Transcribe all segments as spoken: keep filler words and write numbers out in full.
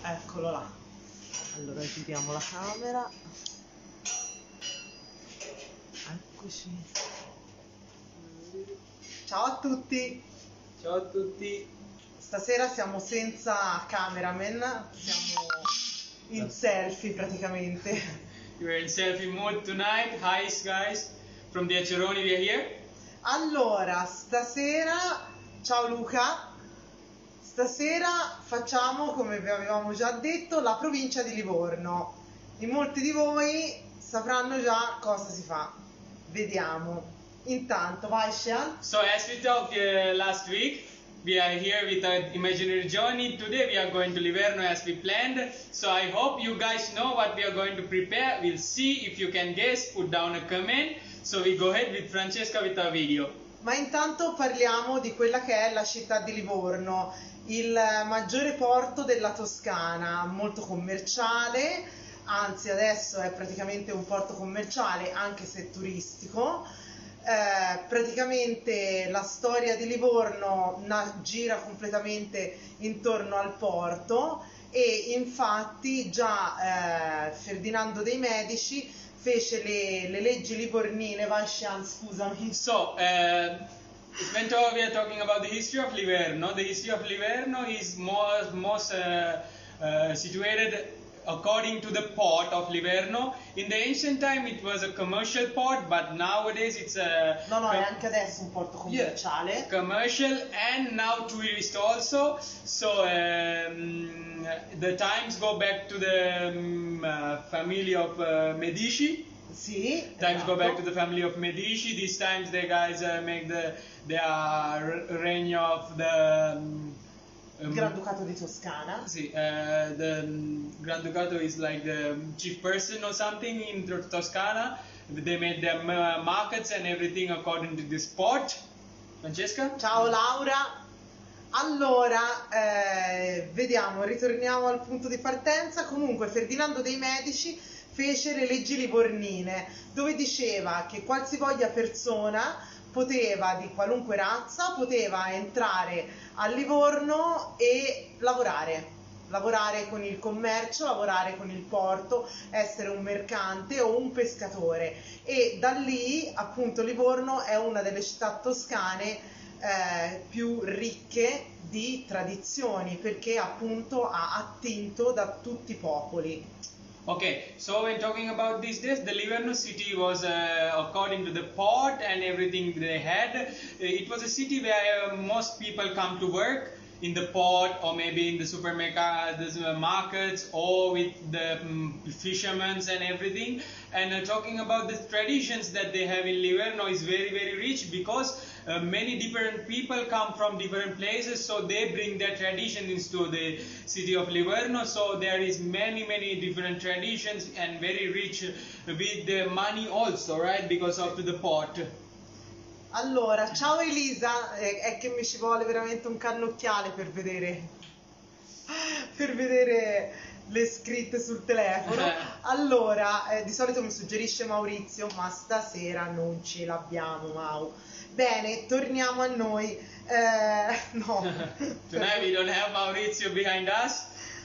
Eccolo là. Allora giriamo la camera. Eccoci. Ciao a tutti. Ciao a tutti. Stasera siamo senza cameraman, siamo in selfie praticamente. We're in selfie mode tonight. Hi guys, from the Aceroni we are here. Allora, stasera, ciao Luca. Stasera facciamo, come vi avevamo già detto, la provincia di Livorno. In molti di voi sapranno già cosa si fa. Vediamo. Intanto, vai Sean. So as we talked uh, last week, we are here with our imaginary journey. Today we are going to Livorno as we planned. So I hope you guys know what we are going to prepare. We'll see if you can guess. Put down a comment. So we go ahead with Francesca with our video. Ma intanto parliamo di quella che è la città di Livorno, il maggiore porto della Toscana, molto commerciale, anzi adesso è praticamente un porto commerciale anche se turistico. Eh, praticamente la storia di Livorno gira completamente intorno al porto e infatti già eh, Ferdinando dei Medici fece le, le leggi livornine. Vai Sean, scusami. So, uh, when to- we are talking about the history of Livorno, the history of Livorno is most, most uh, uh, situated according to the port of Livorno. In the ancient time it was a commercial port, but nowadays it's a No, no, è anche adesso un porto commerciale. Yeah, commercial and now tourist also. So um, the times go back to the um, uh, family of uh, Medici. Sì, Times esatto. go back to the family of Medici. These times the guys uh, make the their reign of the um, um, Granducato di Toscana. See, uh, the um, Granducato is like the chief person or something in Tos- Toscana. They made their uh, markets and everything according to this port. Francesca? Ciao Laura. Allora, eh, vediamo, ritorniamo al punto di partenza. Comunque Ferdinando dei Medici fece le leggi livornine, dove diceva che qualsivoglia persona poteva, di qualunque razza, poteva entrare a Livorno e lavorare. Lavorare con il commercio, lavorare con il porto, essere un mercante o un pescatore. E da lì, appunto, Livorno è una delle città toscane eh, più ricche di tradizioni, perché appunto ha attinto da tutti i popoli. Okay, so when talking about these days, the Livorno city was, uh, according to the port and everything they had, uh, it was a city where uh, most people come to work in the port or maybe in the supermarket, the markets, or with the um, fishermen and everything. And uh, talking about the traditions that they have in Livorno is very very rich, because uh, many different people come from different places, so they bring their traditions into the city of Livorno. So there is many many different traditions and very rich with the money also, right, because of the port. Allora, ciao Elisa, è, è che mi ci vuole veramente un cannocchiale per vedere, per vedere le scritte sul telefono. Allora, eh, di solito mi suggerisce Maurizio, ma stasera non ce l'abbiamo, Mau. Bene, torniamo a noi. Eh, no. Tonight we don't have Maurizio behind us.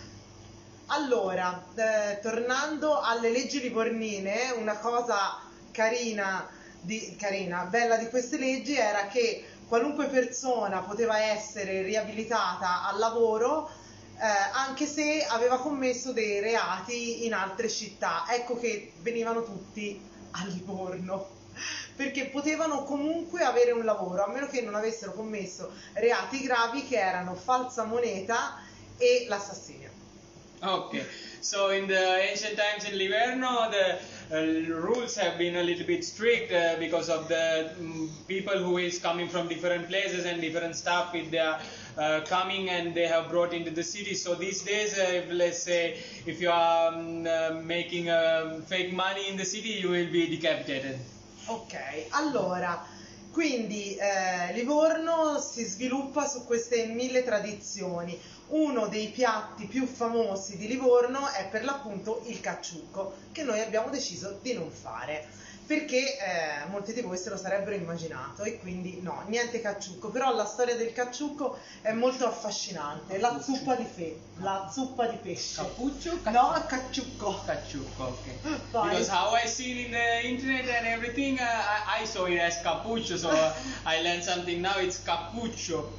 Allora, eh, tornando alle leggi livornine, una cosa carina Di, carina, bella di queste leggi era che qualunque persona poteva essere riabilitata al lavoro eh, anche se aveva commesso dei reati in altre città. Ecco che venivano tutti a Livorno, perché potevano comunque avere un lavoro, a meno che non avessero commesso reati gravi che erano falsa moneta e l'assassinio. Okay, so in the ancient times in Livorno, the uh, rules have been a little bit strict uh, because of the um, people who is coming from different places and different stuff if they are uh, coming and they have brought into the city. So these days, uh, if, let's say, if you are um, uh, making uh, fake money in the city, you will be decapitated. Ok, allora, quindi eh, Livorno si sviluppa su queste mille tradizioni. Uno dei piatti più famosi di Livorno è per l'appunto il cacciucco, che noi abbiamo deciso di non fare. perché eh, molti di voi se lo sarebbero immaginato e quindi no, niente cacciucco, però la storia del cacciucco è molto affascinante, la zuppa di fe, la zuppa di pesce. Cappuccio? No, cacciucco. Cacciucco, okay. Vai. Because how I seen in the internet and everything, uh, I, I saw it as cappuccio, so uh, I learned something now, it's cappuccio.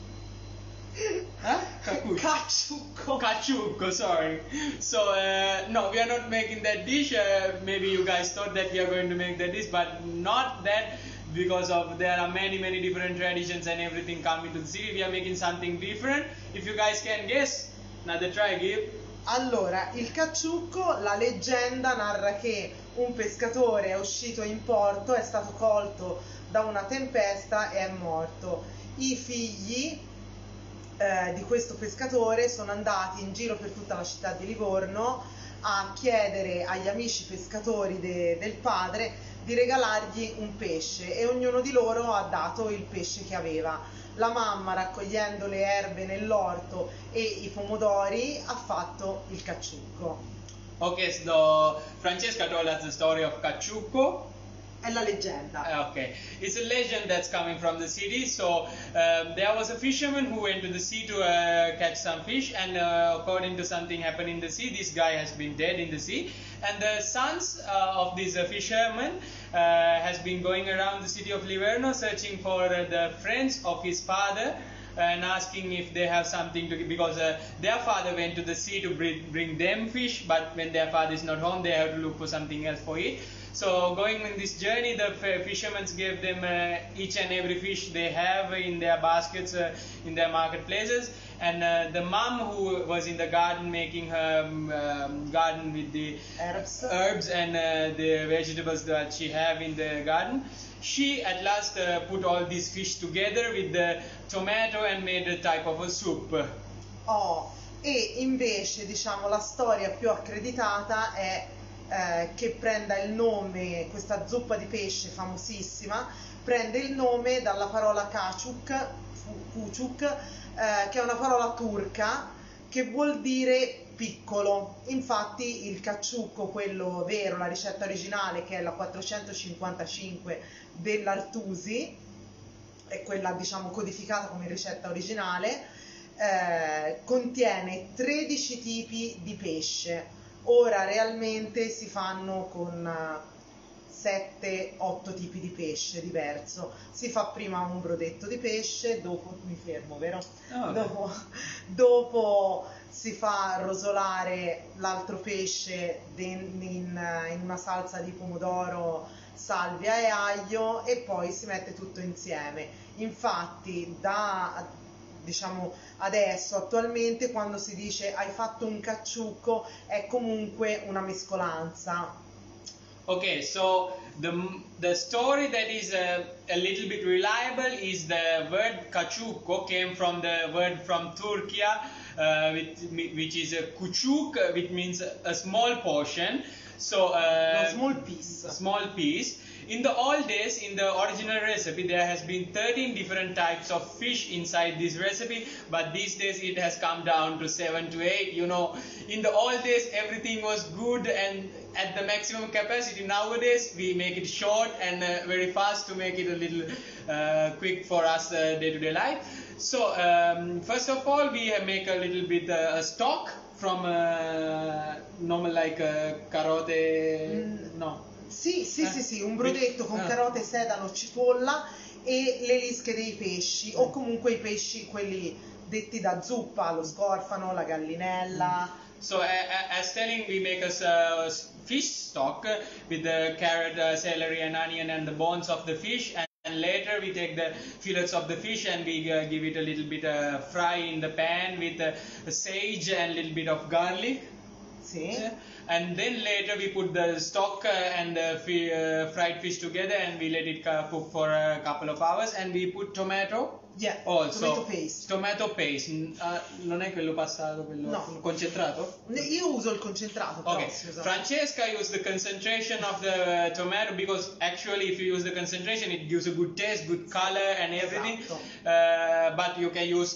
Huh? Cappuccio. Cacciucco. Cacciucco, sorry. So, uh, no, we are not making that dish. Uh, maybe you guys thought that we are going to make that dish, but not that, because of there are many, many different traditions and everything coming to the city. We are making something different. If you guys can guess, another try, give. Allora, il cacciucco, la leggenda narra che un pescatore è uscito in porto, è stato colto da una tempesta e è morto. I figli Eh, di questo pescatore sono andati in giro per tutta la città di Livorno a chiedere agli amici pescatori de- del padre di regalargli un pesce e ognuno di loro ha dato il pesce che aveva. La mamma, raccogliendo le erbe nell'orto e i pomodori, ha fatto il cacciucco. Okay, so Francesca told us the story of Cacciucco. È la leggenda. Okay, it's a legend that's coming from the city. So um, there was a fisherman who went to the sea to uh, catch some fish, and uh, according to something happened in the sea, this guy has been dead in the sea. And the sons uh, of this uh, fisherman uh, has been going around the city of Livorno searching for uh, the friends of his father and asking if they have something to give, because uh, their father went to the sea to bring, bring them fish, but when their father is not home, they have to look for something else for it. So going in this journey, the fishermen gave them uh, each and every fish they have in their baskets, uh, in their marketplaces. And uh, the mom who was in the garden making her um, um, garden with the Herbs. herbs and uh, the vegetables that she have in the garden, she at last uh, put all these fish together with the tomato and made a type of a soup. Oh, e invece diciamo la storia più accreditata è Eh, che prenda il nome, questa zuppa di pesce famosissima, prende il nome dalla parola kaçuk, kuçuk, eh, che è una parola turca che vuol dire piccolo. Infatti il cacciucco, quello vero, la ricetta originale, che è la quattrocentocinquantacinque dell'Artusi, è quella diciamo codificata come ricetta originale, eh, contiene tredici tipi di pesce. Ora realmente si fanno con sette otto tipi di pesce diverso. Si fa prima un brodetto di pesce, dopo mi fermo, vero? Oh, dopo, dopo si fa rosolare l'altro pesce in, in una salsa di pomodoro, salvia e aglio e poi si mette tutto insieme. Infatti da diciamo adesso, attualmente, quando si dice hai fatto un cacciucco è comunque una mescolanza. Okay, so the the story that is a, a little bit reliable is the word cacciucco came from the word from Turkey, uh, which, which is a kuçuk, which means a small portion. So uh, a small piece. A small piece. In the old days, in the original recipe, there has been thirteen different types of fish inside this recipe, but these days it has come down to seven to eight. You know, in the old days everything was good and at the maximum capacity. Nowadays we make it short and uh, very fast to make it a little uh, quick for us uh, day-to-day life. So um, first of all, we make a little bit uh, a stock from uh, normal like uh, carote. Mm. No. Sì, sì, eh, sì, sì, un brodetto con ah. carote, sedano, cipolla e le lische dei pesci, o comunque i pesci, quelli detti da zuppa, lo scorfano, la gallinella. So uh, as telling, we make a uh, fish stock with the carrot, uh, celery and onion and the bones of the fish, and, and later we take the fillets of the fish and we uh, give it a little bit uh, fry in the pan with uh, sage and a little bit of garlic. Sì. Yeah. And then later we put the stock uh, and the fi uh, fried fish together and we let it uh, cook for a couple of hours and we put tomato. Yeah, also. Tomato paste. Tomato paste. Uh, non è quello passato, quello no. concentrato? Io uso il concentrato. Okay. Però, Francesca used the concentration of the uh, tomato because actually if you use the concentration it gives a good taste, good color and everything. Esatto. Uh, but you can use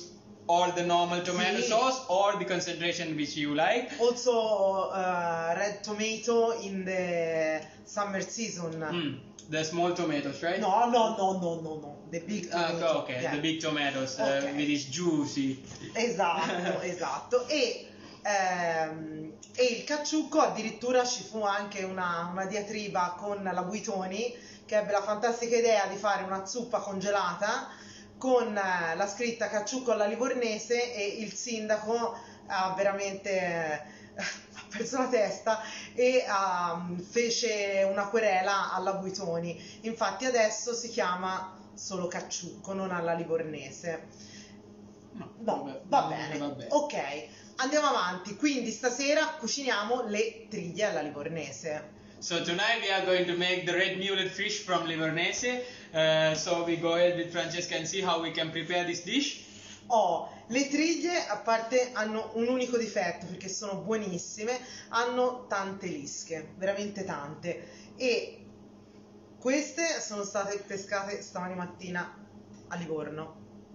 or the normal tomato Sì. sauce or the concentration which you like. Also uh, red tomato in the summer season. Mm, the small tomatoes, right? No, no, no, no, no, no. The big Ah, tomato. okay, Yeah. the big tomatoes uh, Ok. with its juicy. Esatto, esatto. E, ehm, e il cacciucco, addirittura ci fu anche una, una diatriba con la Buitoni, che ebbe la fantastica idea di fare una zuppa congelata con eh, la scritta cacciucco alla livornese, e il sindaco ha veramente eh, ha perso la testa e um, fece una querela alla Buitoni. Infatti adesso si chiama solo cacciucco, non alla livornese. No, No, va bene. vabbè. Ok, andiamo avanti. Quindi stasera cuciniamo le triglie alla livornese. So tonight we are going to make the red mullet fish from Livornese. Uh, so we go ahead with Francesca and see how we can prepare this dish. Oh, le triglie, a parte, hanno un unico difetto, perché sono buonissime, hanno tante lische, veramente tante. E queste sono state pescate stamani mattina a Livorno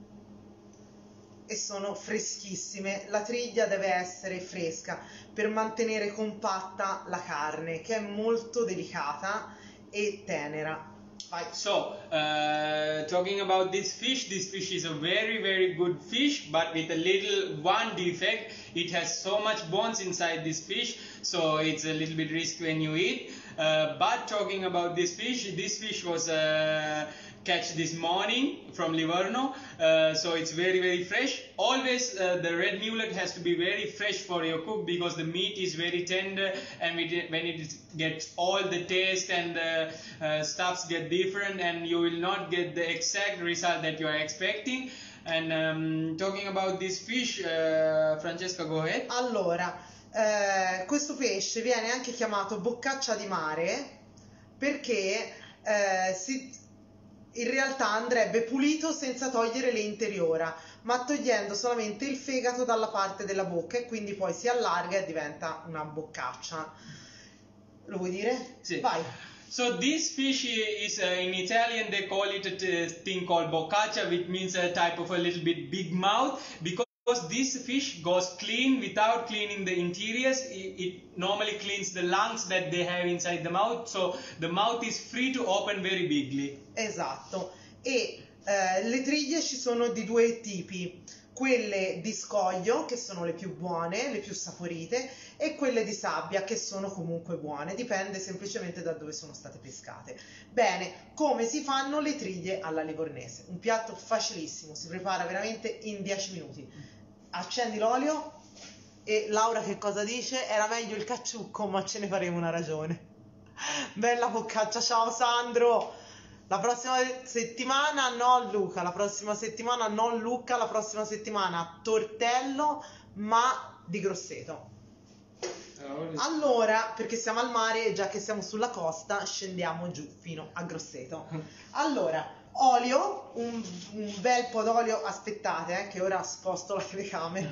e sono freschissime. La triglia deve essere fresca per mantenere compatta la carne, che è molto delicata e tenera. Vai. So, uh, talking about this fish, this fish is a very very good fish, but with a little one defect. It has so much bones inside this fish, so it's a little bit risky when you eat. Uh, but talking about this fish, this fish was uh, catch this morning from Livorno, uh, so it's very very fresh. Always uh, the red mullet has to be very fresh for your cook, because the meat is very tender, and when it gets all the taste and the uh, stuffs get different, and you will not get the exact result that you are expecting. And um, talking about this fish, uh, Francesca, go ahead. Allora, eh, questo pesce viene anche chiamato boccaccia di mare perché eh, si, in realtà andrebbe pulito senza togliere le interiora, ma togliendo solamente il fegato dalla parte della bocca, e quindi poi si allarga e diventa una boccaccia. Lo vuoi dire? Sì. Vai. So this fish is uh, in Italian they call it a t- thing called boccaccia, which means a type of a little bit big mouth, because this fish goes clean without cleaning the interiors. It, it normally cleans the lungs that they have inside the mouth, so the mouth is free to open very bigly. Esatto. E eh, le triglie ci sono di due tipi: quelle di scoglio, che sono le più buone, le più saporite, e quelle di sabbia, che sono comunque buone, dipende semplicemente da dove sono state pescate. Bene, come si fanno le triglie alla livornese? Un piatto facilissimo, si prepara veramente in dieci minuti. Accendi l'olio e Laura che cosa dice? Era meglio il cacciucco, ma ce ne faremo una ragione. Bella boccaccia, ciao Sandro! La prossima settimana no Luca, la prossima settimana non Luca, la prossima settimana tortello, ma di Grosseto. Allora, perché siamo al mare e già che siamo sulla costa scendiamo giù fino a Grosseto. Allora, olio, un, un bel po' d'olio, aspettate eh, che ora sposto la telecamera.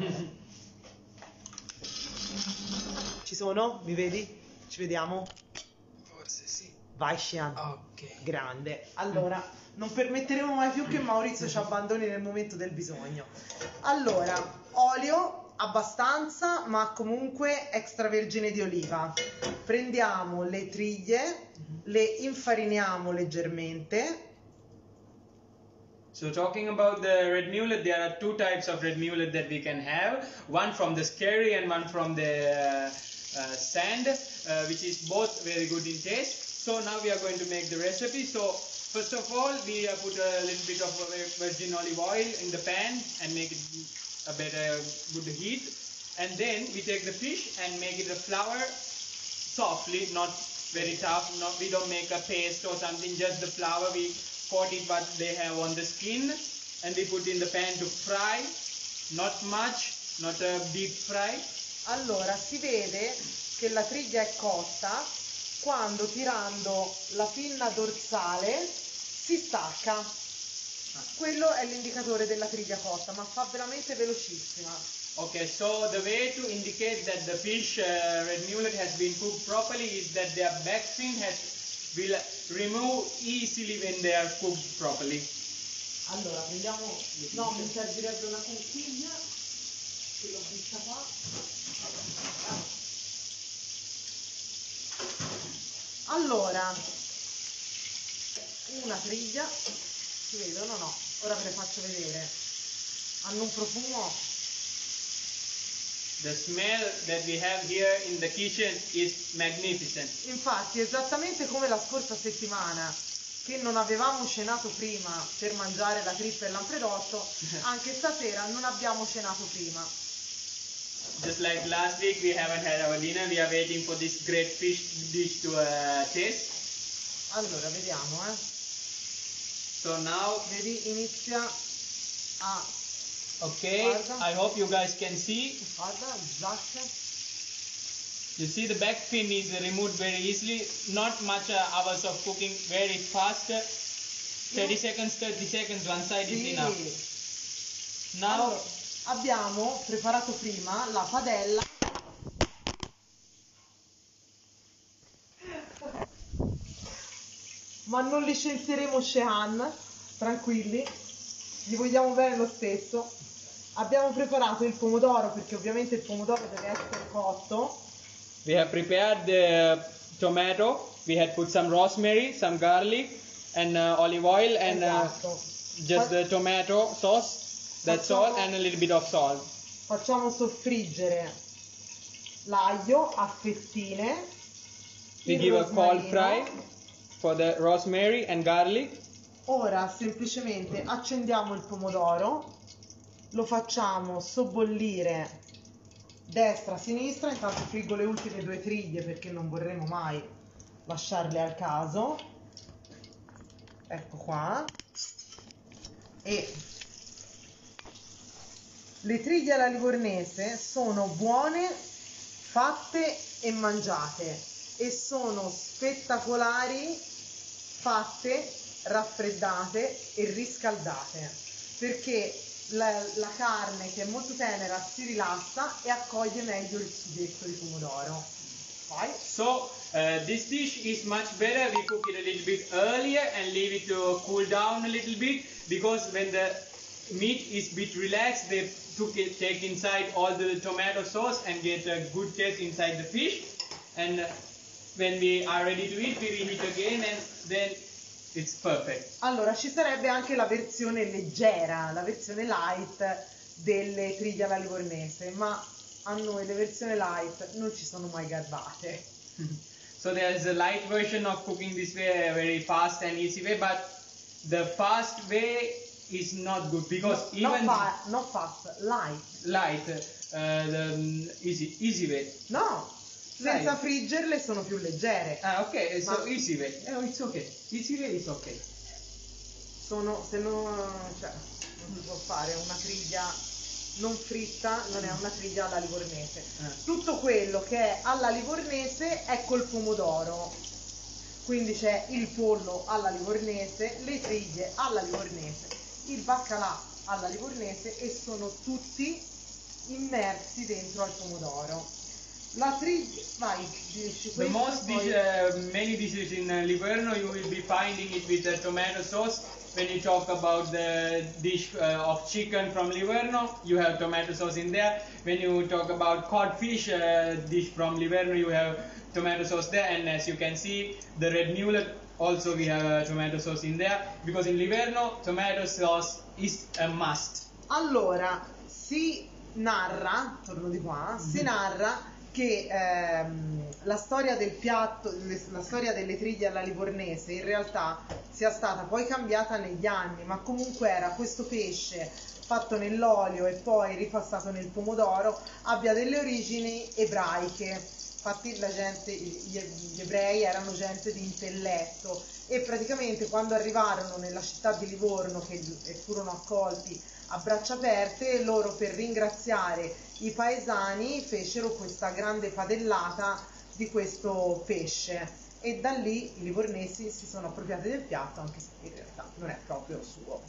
Ci sono? Mi vedi? Ci vediamo? Forse sì. Vai Shian. Ok. Grande. Allora, non permetteremo mai più che Maurizio ci abbandoni nel momento del bisogno. Allora, olio abbastanza, ma comunque extravergine di oliva. Prendiamo le triglie, le infariniamo leggermente. So talking about the red mullet, there are two types of red mullet that we can have. One from the scary and one from the uh, uh, sand, uh, which is both very good in taste. So now we are going to make the recipe. So first of all, we uh, put a little bit of virgin olive oil in the pan and make it a better good heat. And then we take the fish and make it a flour softly, not very tough. Not, we don't make a paste or something, just the flour. We coat it what they have on the skin, and we put in the pan to fry. Not much, not a deep fry. Allora, si vede che la triglia è cotta quando tirando la pinna dorsale si stacca. Quello è l'indicatore della triglia cotta, ma fa veramente velocissima. Okay, so the way to indicate that the fish uh, red mullet has been cooked properly is that their back fin has will remove easily when they are cooked properly. Allora, prendiamo... No, mi servirebbe una conchiglia, che l'ho vista qua. Allora, una triglia, si vedono? No, ora ve le faccio vedere. Hanno un profumo. The smell that we have here in the kitchen is magnificent. Infatti, esattamente come la scorsa settimana, che non avevamo cenato prima per mangiare la trippa e l'ampredotto, anche stasera non abbiamo cenato prima. Just like last week we haven't had our dinner, we are waiting for this great fish dish to uh, taste. Allora, vediamo, eh. So now, vedi, inizia a... okay, guarda. I hope you guys can see. Guarda, il zac. You see the back fin is removed very easily, not much uh, hours of cooking, very fast, thirty seconds, thirty seconds, one side Sì. is enough. Now, allora, abbiamo preparato prima la padella. Ma non licenzieremo Shehan, tranquilli, gli vogliamo bene lo stesso. Abbiamo preparato il pomodoro, perché ovviamente il pomodoro deve essere cotto. we have prepared the tomato, we had put some rosemary, some garlic and uh, olive oil and uh, Esatto. just the tomato sauce, that's all, and a little bit of salt. Facciamo soffriggere l'aglio a fettine. We il give a cold rosmarino. fry for the rosemary and garlic. Ora semplicemente accendiamo il pomodoro, lo facciamo sobbollire destra, sinistra, intanto friggo le ultime due triglie perché non vorremmo mai lasciarle al caso. Ecco qua. E le triglie alla livornese sono buone, fatte e mangiate, e sono spettacolari fatte, raffreddate e riscaldate, perché la, la carne, che è molto tenera, si rilassa e accoglie meglio il sughetto di pomodoro. Vai. So uh, this dish is much better. We cook it a little bit earlier and leave it to cool down a little bit, because when the meat is bit relaxed, they took it, take inside all the tomato sauce and get a good taste inside the fish. And uh, when we are ready to eat, we reheat again and then it's perfect. Allora, ci sarebbe anche la versione leggera, la versione light delle triglie alla livornese, ma a noi le versioni light non ci sono mai garbate. So there's a light version of cooking this way, a very fast and easy way, but the fast way is not good, because No, even not, fa not fast, light. light, uh, the um, easy easy way. No, senza Light. friggerle sono più leggere. Ah, okay, so Ma- easy way. Oh, it's okay. Easy way is okay. Sono, se no, cioè, non si può fare una triglia non fritta, non è una triglia alla livornese. Eh. Tutto quello che è alla livornese è col pomodoro. Quindi c'è il pollo alla livornese, le triglie alla livornese, il baccalà alla livornese, e sono tutti immersi dentro al pomodoro. La triglia, vai, dici The questo, most poi- dish, uh, many dishes in uh, Livorno, you will be finding it with the tomato sauce. When you talk about the dish uh, of chicken from Livorno, you have tomato sauce in there. When you talk about codfish uh, dish from Livorno, you have tomato sauce there. And as you can see, the red mullet, also we have uh, tomato sauce in there, because in Livorno tomato sauce is a must. Allora, si narra, torno di qua, si narra che ehm, la storia del piatto, le- la storia delle triglie alla livornese in realtà sia stata poi cambiata negli anni, ma comunque era questo pesce fatto nell'olio e poi ripassato nel pomodoro, abbia delle origini ebraiche. Infatti la gente, gli, gli ebrei erano gente di intelletto, e praticamente quando arrivarono nella città di Livorno, che e furono accolti a braccia aperte, loro, per ringraziare i paesani, fecero questa grande padellata di questo pesce, e da lì i livornesi si sono appropriati del piatto, anche se in realtà non è proprio suo.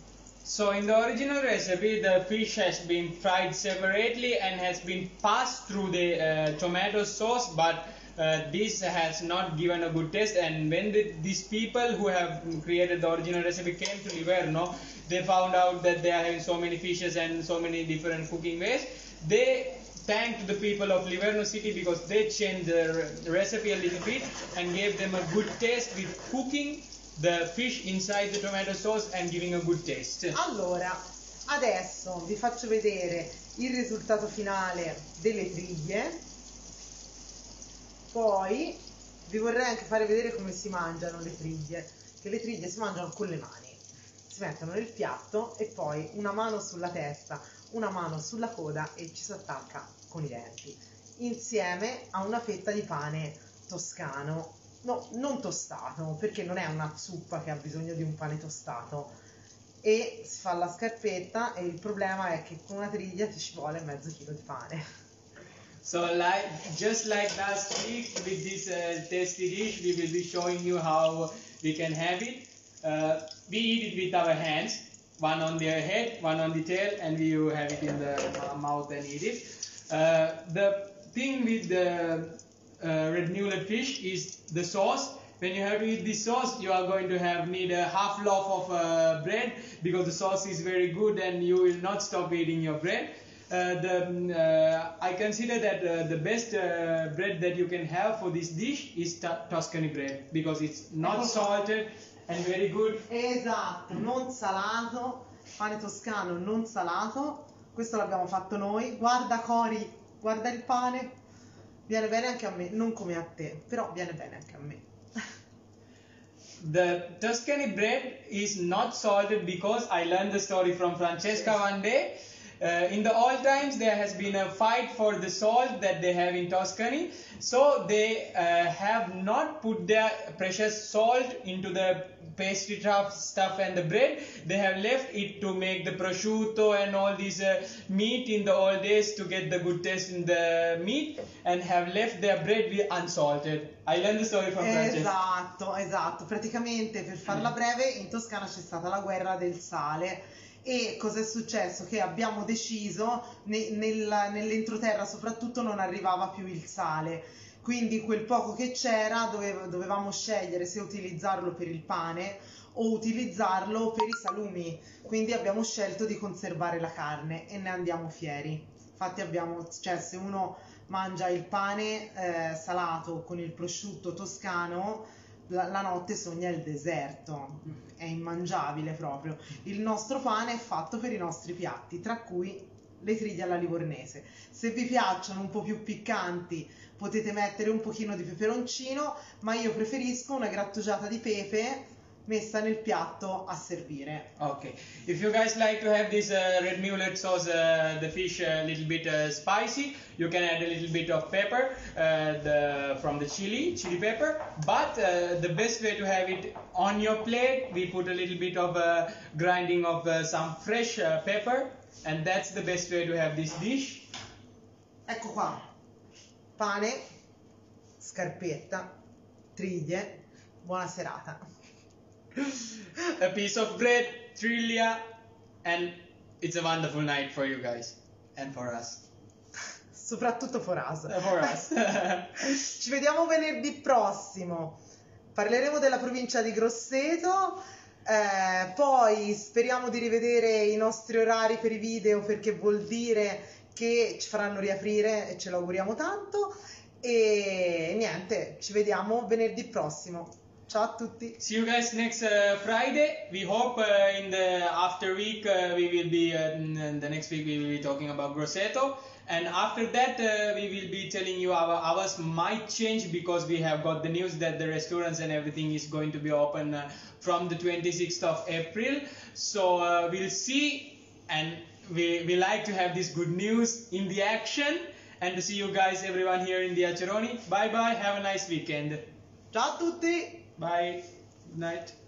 So in the original recipe, the fish has been fried separately and has been passed through the uh, tomato sauce, but uh, this has not given a good taste. And when the, these people who have created the original recipe came to Livorno, they found out that they are having so many fishes and so many different cooking ways. They thanked the people of Livorno city because they changed the re- recipe a little bit and gave them a good taste with cooking the fish inside the tomato sauce and giving a good taste. Allora, adesso vi faccio vedere il risultato finale delle triglie, poi vi vorrei anche fare vedere come si mangiano le triglie, che le triglie si mangiano con le mani, si mettono nel piatto e poi una mano sulla testa, una mano sulla coda e ci si attacca con i denti, insieme a una fetta di pane toscano. No, non tostato, perché non è una zuppa che ha bisogno di un pane tostato, e si fa la scarpetta e il problema è che con una triglia ti ci vuole mezzo chilo di pane. So like just like last week with this uh, tasty dish, we will be showing you how we can have it. Uh, we eat it with our hands, one on the head, one on the tail, and we have it in the mouth and eat it. Uh, the thing with the Uh, red mullet fish is the sauce. When you have to eat this sauce, you are going to have need a half loaf of uh, bread because the sauce is very good and you will not stop eating your bread. Uh, the, uh, I consider that uh, the best uh, bread that you can have for this dish is t- Tuscany bread because it's not salted and very good. Esatto, non salato, pane toscano non salato, questo l'abbiamo fatto noi. Guarda Cori, guarda il pane. Viene bene anche a me, non come a te, però viene bene anche a me. The Tuscany bread is not salted because I learned the story from Francesca Yes. one day. Uh, in the old times there has been a fight for the salt that they have in Tuscany, so they uh, have not put their precious salt into the pastry stuff and the bread. They have left it to make the prosciutto and all this uh, meat in the old days to get the good taste in the meat, and have left their bread with unsalted. I learned the story from Francesca. Esatto, esatto. Praticamente, per farla breve, in Toscana c'è stata la guerra del sale. E cosa è successo? Che abbiamo deciso, ne, nel, nell'entroterra soprattutto non arrivava più il sale, quindi quel poco che c'era dove, dovevamo scegliere se utilizzarlo per il pane o utilizzarlo per i salumi, quindi abbiamo scelto di conservare la carne e ne andiamo fieri. Infatti abbiamo, cioè se uno mangia il pane eh, salato con il prosciutto toscano, La, la notte sogna il deserto, è immangiabile proprio. Il nostro pane è fatto per i nostri piatti, tra cui le triglie alla livornese. Se vi piacciono un po' più piccanti potete mettere un pochino di peperoncino, ma io preferisco una grattugiata di pepe messa nel piatto a servire. Okay, if you guys like to have this uh, red mullet sauce, uh, the fish a little bit uh, spicy, you can add a little bit of pepper uh, the, from the chili, chili pepper, but uh, the best way to have it on your plate, we put a little bit of uh, grinding of uh, some fresh uh, pepper, and that's the best way to have this dish. Ecco qua, pane, scarpetta, triglie, buona serata. A piece of bread, triglia, and it's a wonderful night for you guys and for us. Soprattutto for us. Uh, for us. Ci vediamo venerdì prossimo. Parleremo della provincia di Grosseto. Eh, poi speriamo di rivedere i nostri orari per i video, perché vuol dire che ci faranno riaprire e ce lo auguriamo tanto. E niente, ci vediamo venerdì prossimo. Ciao a tutti. See you guys next uh, Friday. We hope uh, in the after week uh, we will be uh, in the next week we will be talking about Grosseto, and after that uh, we will be telling you our hours might change because we have got the news that the restaurants and everything is going to be open uh, from the twenty-sixth of April. So uh, we'll see, and we we like to have this good news in the action, and to see you guys everyone here in the Aceroni. Bye bye. Have a nice weekend. Ciao a tutti. Bye. Good night.